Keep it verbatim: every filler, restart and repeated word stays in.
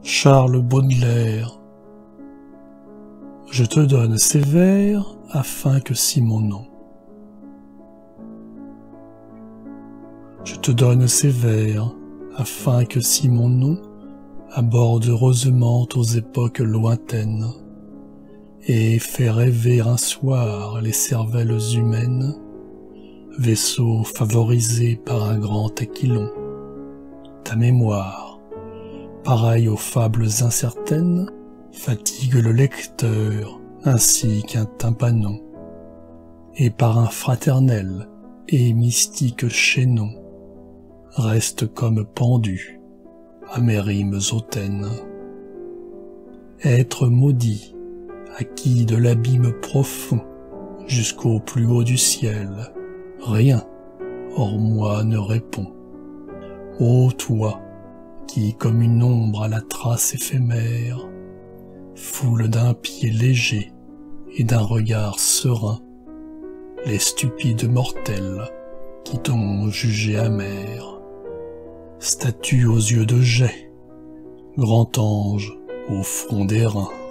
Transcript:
Charles Baudelaire. Je te donne ces vers afin que si mon nom. Je te donne ces vers afin que si mon nom aborde heureusement aux époques lointaines et fait rêver un soir les cervelles humaines, vaisseau favorisé par un grand aquilon. Ta mémoire, pareille aux fables incertaines, fatigue le lecteur ainsi qu'un tympanon, et par un fraternel et mystique chaînon, reste comme pendu à mes rimes hautaines. Être maudit, acquis de l'abîme profond jusqu'au plus haut du ciel, rien hors moi ne répond. Ô toi, qui comme une ombre à la trace éphémère, foule d'un pied léger et d'un regard serein les stupides mortels qui t'ont jugé amer. Statue aux yeux de jet, grand ange au front d'airain.